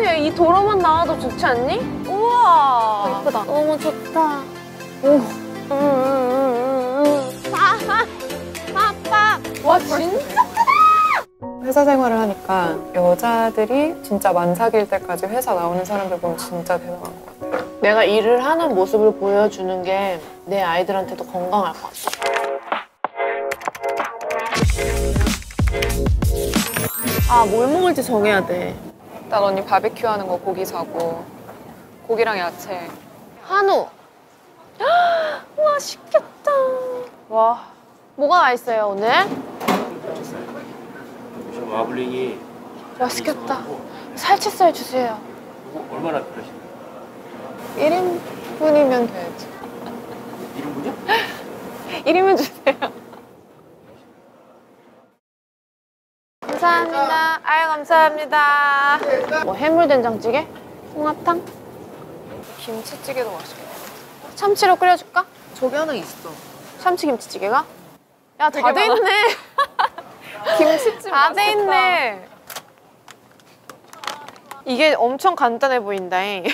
야, 이 도로만 나와도 좋지 않니? 우와. 예쁘다. 너무 좋다. 오. 아빠. 와, 진짜 크다! 회사 생활을 하니까 여자들이 진짜 만삭일 때까지 회사 나오는 사람들 보면 진짜 대단한 것 같아요. 내가 일을 하는 모습을 보여주는 게 내 아이들한테도 건강할 것 같아. 아, 뭘 먹을지 정해야 돼. 딱 언니 바비큐 하는 거 고기 사고 고기랑 야채. 한우. 맛있겠다. 와, 뭐가 맛있어요 오늘? 마블링이 맛있겠다. 살치살 주세요. 얼마나 필요하신가요? 1인분이면 돼야지. 1인분이요? 1인분 주세요. 감사합니다. 아유, 감사합니다. 뭐 해물된장찌개? 홍합탕? 김치찌개도 맛있겠다. 참치로 끓여줄까? 저기 하나 있어. 참치김치찌개가? 야, 되게 다 돼 많아. 있네. 김치찜 다 돼 있네. 이게 엄청 간단해 보인다잉.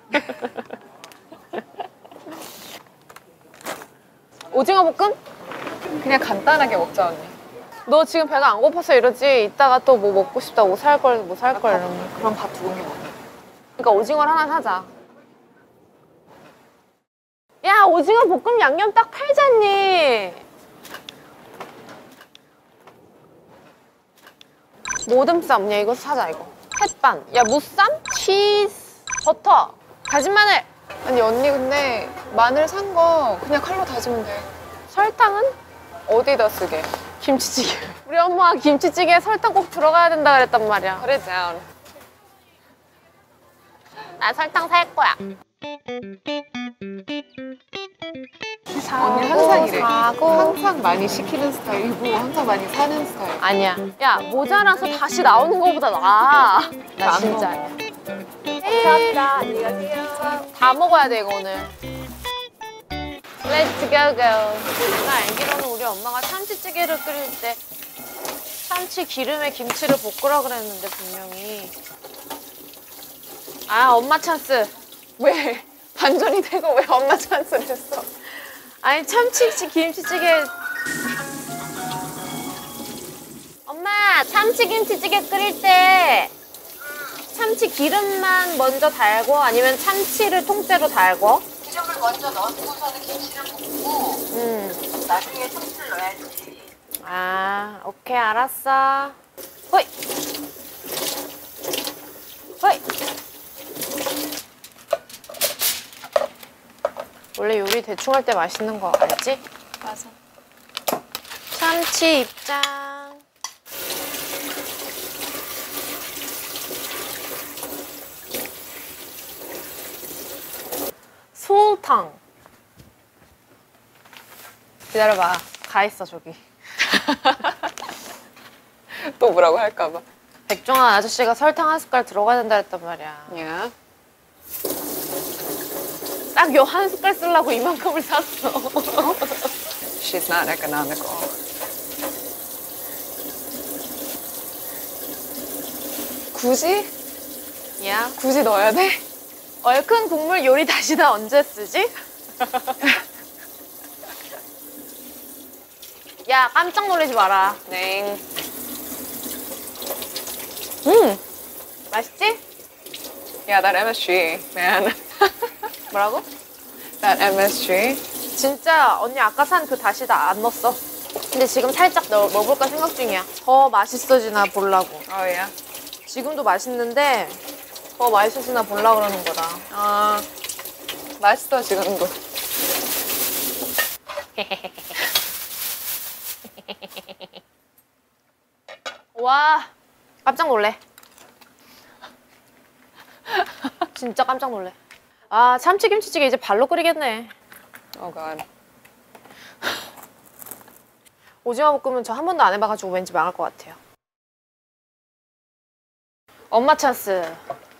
오징어 볶음? 그냥 간단하게 먹자 언니. 너 지금 배가 안 고파서 이러지? 이따가 또 뭐 먹고 싶다, 뭐 살 걸, 뭐 살 걸 이러면. 그럼 밥 2공기 먹어. 그러니까 오징어를 하나 사자. 야, 오징어 볶음 양념 딱 팔잖니. 모듬쌈, 야 이거 사자 이거. 햇반, 야 무쌈, 치즈, 버터, 다진 마늘. 아니 언니 근데 마늘 산 거 그냥 칼로 다지면 돼. 설탕은? 어디다 쓰게? 김치찌개. 우리 엄마가 김치찌개에 설탕 꼭 들어가야 된다 그랬단 말이야. Put it down. 나 설탕 살 거야. 언니 항상 이래. 사고. 항상 많이 시키는 스타일이고 항상 많이 사는 스타일. 아니야. 야, 모자라서 다시 나오는 거보다 나아. 나 안 진짜 먹어. 아니야. 감사합니다. 안녕히 가세요. 다 먹어야 돼, 이거 오늘. Let's go, go. 나 알기로는 우리 엄마가 참치찌개를 끓일 때 참치 기름에 김치를 볶으라 그랬는데, 분명히. 아, 엄마 찬스. 왜? 반전이 되고 왜 엄마 찬스를 했어? 아니, 참치 김치찌개. 엄마, 참치 김치찌개 끓일 때 참치 기름만 먼저 달고 아니면 참치를 통째로 달고? 기름을 먼저 넣고서는 김치를 볶고 나중에 참치를 넣어야지. 아, 오케이, 알았어. 호이! 호이! 원래 요리 대충 할 때 맛있는 거 알지? 맞아. 참치 입장. 소탕. 기다려봐. 가 있어, 저기. 또 뭐라고 할까봐. 백종원 아저씨가 설탕 한 숟갈 들어가야 된다 했단 말이야. 야. 딱 요 한 숟갈 쓰려고 이만큼을 샀어. She's not economical. 굳이? 야, 굳이 넣어야 돼? 얼큰 국물 요리 다시다 언제 쓰지? 야, 깜짝 놀라지 마라. 네. 맛있지? 야, that MSG, man. 뭐라고? That MSG. 진짜 언니 아까 산 그 다시다 안 넣었어. 근데 지금 살짝 넣어볼까 생각 중이야. 더 맛있어지나 보려고. Oh, yeah. 지금도 맛있는데 더 맛있어지나 보려고 그러는 거다. 아, 맛있어, 지금도. 와, 깜짝 놀래. 진짜 깜짝 놀래. 아, 참치김치찌개 이제 발로 끓이겠네. Oh, God. 오징어 볶음은 저 한 번도 안 해봐가지고 왠지 망할 것 같아요. 엄마 찬스.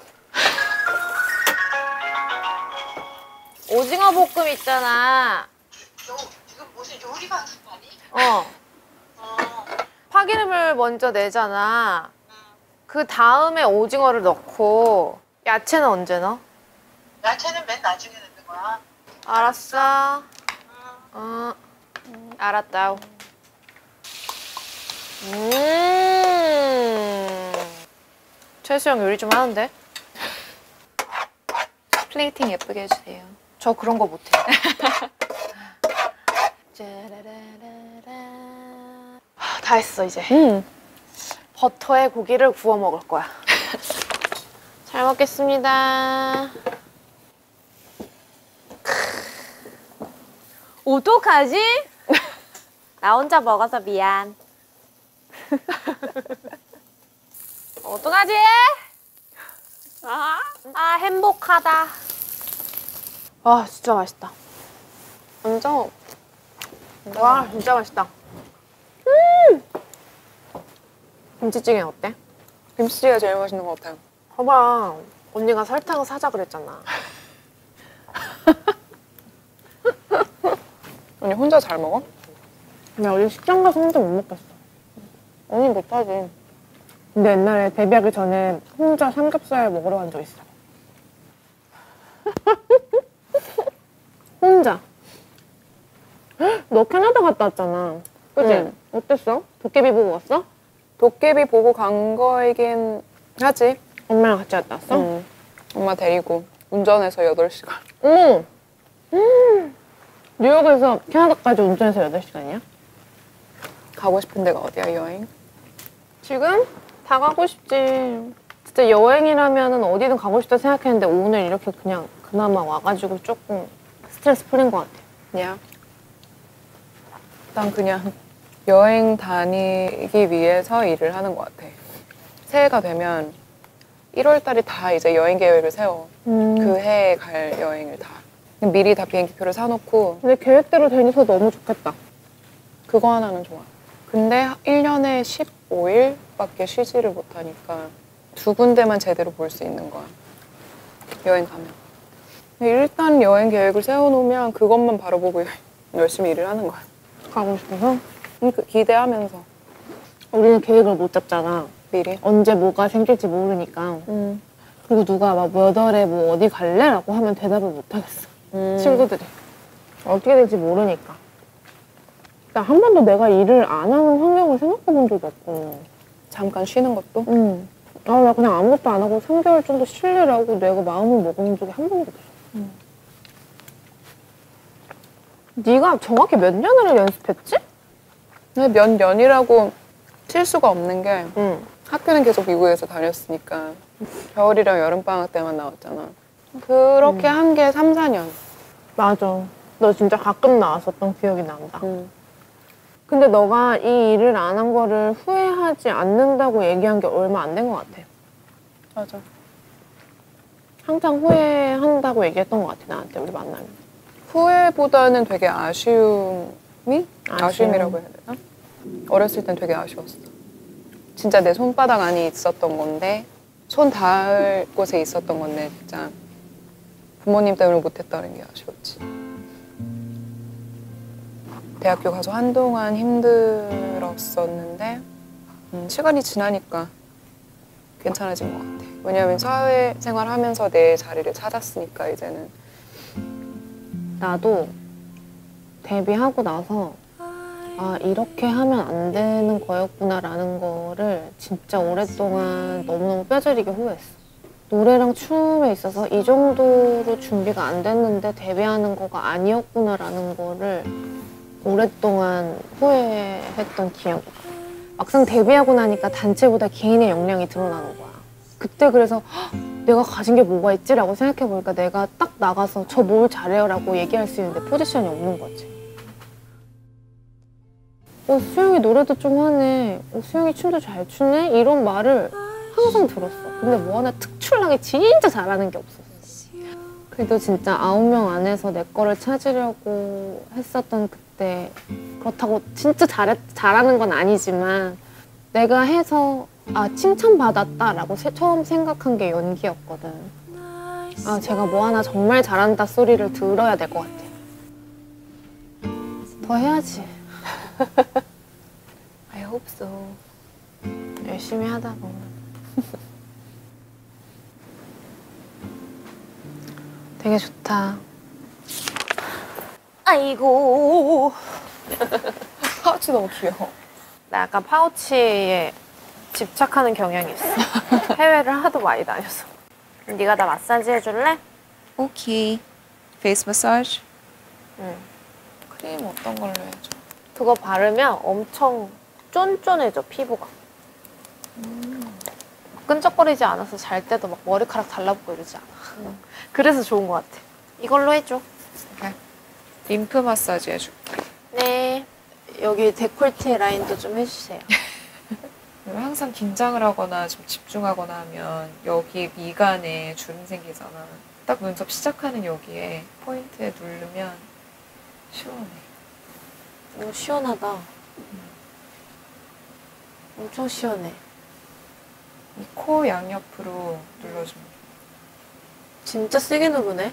오징어 볶음 있잖아. 너 지금 무슨 요리 방송하니? 어. 파기름을 먼저 내잖아. 그 다음에 오징어를 넣고 야채는 언제 넣어? 야채는 맨 나중에 넣는 거야. 알았어. 어, 알았다. 최수영 요리 좀 하는데? 플레이팅 예쁘게 해주세요. 저 그런 거 못해. 다 했어 이제. 버터에 고기를 구워 먹을 거야. 잘 먹겠습니다. 어떡하지? 나 혼자 먹어서 미안. 어떡하지? 아 행복하다. 아 진짜 맛있다. 완전 와 진짜 맛있다. 김치찌개 어때? 김치찌개가 제일 맛있는 것 같아요. 봐봐 언니가 설탕 사자 그랬잖아. 언니 혼자 잘 먹어? 나 어디 식당 가서 혼자 못 먹겠어. 언니 못하지. 근데 옛날에 데뷔하기 전에 혼자 삼겹살 먹으러 간 적 있어. 혼자. 너 캐나다 갔다 왔잖아. 그치? 응. 어땠어? 도깨비 보고 왔어? 도깨비 보고 간 거이긴 하지. 엄마랑 같이 갔다 왔어? 응. 엄마 데리고 운전해서 8시간. 어머! 뉴욕에서 캐나다까지 운전해서 8시간이야? 가고 싶은 데가 어디야, 여행? 지금? 다 가고 싶지. 진짜 여행이라면 어디든 가고 싶다 생각했는데 오늘 이렇게 그냥 그나마 와가지고 조금 스트레스 풀린 것 같아. 야. 난 그냥 여행 다니기 위해서 일을 하는 것 같아. 새해가 되면 1월 달에 다 이제 여행 계획을 세워. 그 해에 갈 여행을 다. 미리 다 비행기표를 사놓고 근데 계획대로 되니까 너무 좋겠다. 그거 하나는 좋아. 근데 1년에 15일밖에 쉬지를 못하니까 2군데만 제대로 볼 수 있는 거야. 여행 가면. 일단 여행 계획을 세워놓으면 그것만 바라보고 열심히 일을 하는 거야. 가고 싶어서? 기대하면서 우리는 계획을 못 잡잖아. 미리. 언제 뭐가 생길지 모르니까. 그리고 누가 막 몇 월에 뭐 어디 갈래? 라고 하면 대답을 못 하겠어. 친구들이. 어떻게 될지 모르니까. 나 한 번도 내가 일을 안 하는 환경을 생각해 본 적이 없고. 잠깐 쉬는 것도? 아, 나 그냥 아무것도 안 하고 3개월 정도 쉴래라고 내가 마음을 먹은 적이 한 번도 없어. 네가 정확히 몇 년을 연습했지? 근데 몇 년이라고 칠 수가 없는 게 응. 학교는 계속 미국에서 다녔으니까 겨울이랑 여름방학 때만 나왔잖아. 그렇게 한 게 3, 4년. 맞아. 너 진짜 가끔 나왔었던 기억이 난다. 근데 너가 이 일을 안 한 거를 후회하지 않는다고 얘기한 게 얼마 안 된 것 같아. 맞아. 항상 후회한다고 얘기했던 것 같아, 나한테, 우리 만나면. 후회보다는 되게 아쉬움이? 아쉬움. 아쉬움이라고 해야 되나? 어렸을 땐 되게 아쉬웠어. 진짜 내 손바닥 안에 있었던 건데 손 닿을 곳에 있었던 건데 진짜 부모님 때문에 못했다는 게 아쉬웠지. 대학교 가서 한동안 힘들었었는데 시간이 지나니까 괜찮아진 것 같아. 왜냐하면 사회생활 하면서 내 자리를 찾았으니까 이제는. 나도 데뷔하고 나서 아, 이렇게 하면 안 되는 거였구나라는 거를 진짜 오랫동안 너무너무 뼈저리게 후회했어. 노래랑 춤에 있어서 이 정도로 준비가 안 됐는데 데뷔하는 거가 아니었구나라는 거를 오랫동안 후회했던 기억이 나. 막상 데뷔하고 나니까 단체보다 개인의 역량이 드러나는 거야. 그때 그래서 헉, 내가 가진 게 뭐가 있지라고 생각해보니까 내가 딱 나가서 저 뭘 잘해요 라고 얘기할 수 있는데 포지션이 없는 거지. 수영이 노래도 좀 하네. 수영이 춤도 잘 추네? 이런 말을 항상 들었어. 근데 뭐 하나 특출나게 진짜 잘하는 게 없었어. 그래도 진짜 9명 안에서 내 거를 찾으려고 했었던 그때, 그렇다고 진짜 잘하는 건 아니지만 내가 해서 아, 칭찬받았다라고 처음 생각한 게 연기였거든. 아, 제가 뭐 하나 정말 잘한다 소리를 들어야 될 것 같아. 더 해야지. I hope so. 열심히 하다 보면. 되게 좋다. 아이고. 파우치 너무 귀여워. 나 약간 파우치에 집착하는 경향이 있어. 해외를 하도 많이 다녀서. 네가 나 마사지 해줄래? 오케이. 페이스 마사지? 응. 크림 어떤 걸로 해줘? 그거 바르면 엄청 쫀쫀해져, 피부가. 끈적거리지 않아서 잘 때도 막 머리카락 달라붙고 이러지 않아. 그래서 좋은 것 같아. 이걸로 해줘. 오케이. 림프 마사지 해줄게. 네. 여기 데콜테 라인도 좀 해주세요. 항상 긴장을 하거나 좀 집중하거나 하면 여기 미간에 주름 생기잖아. 딱 눈썹 시작하는 여기에 포인트에 누르면 시원해. 오, 시원하다. 엄청 시원해. 이 코 양옆으로 눌러주면 돼. 진짜 세게 누르네.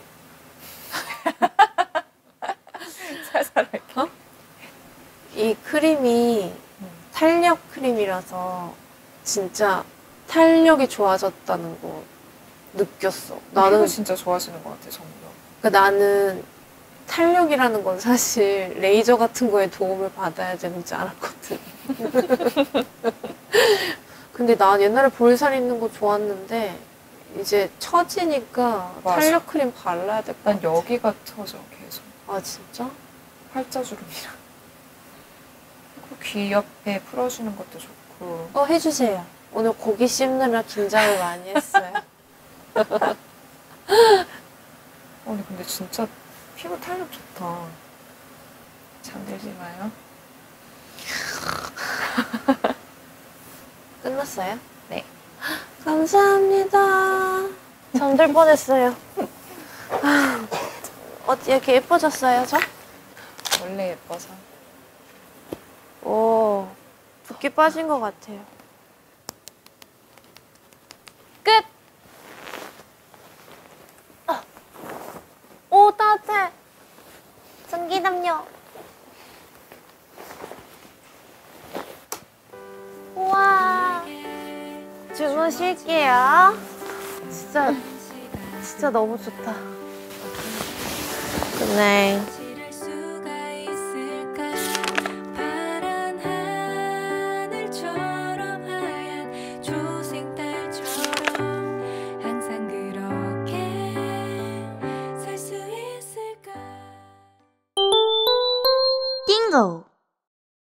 살살 할게. 이 크림이 탄력 크림이라서 진짜 탄력이 좋아졌다는 거 느꼈어. 나는 진짜 좋아지는 것 같아, 정말. 그러니까 나는 탄력이라는 건 사실 레이저 같은 거에 도움을 받아야 되는지 알았거든. 근데 난 옛날에 볼살 있는 거 좋았는데 이제 처지니까 맞아. 탄력 크림 발라야 될 것 난 같아. 여기가 터져, 계속. 아 진짜? 팔자주름이랑. 그리고 귀 옆에 풀어주는 것도 좋고. 해주세요. 오늘 고기 씹느라 긴장을 많이 했어요. 아니, 근데 진짜 피부 탄력 좋다. 잠들지 마요. 끝났어요? 네. 감사합니다. 잠들 뻔했어요. 어디 이렇게 예뻐졌어요, 저? 원래 예뻐서. 오, 붓기 빠진 것 같아요. 끝! 오, 따뜻해. 전기담요. 우와. 주무실게요. 진짜 너무 좋다. 굿나잇.